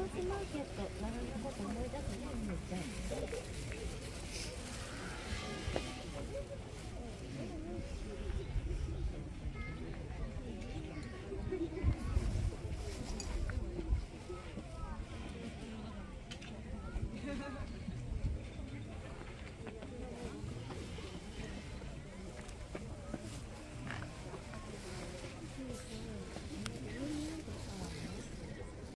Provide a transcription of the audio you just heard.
ロスマーケット並んだこと思い出すね、みゆちゃん。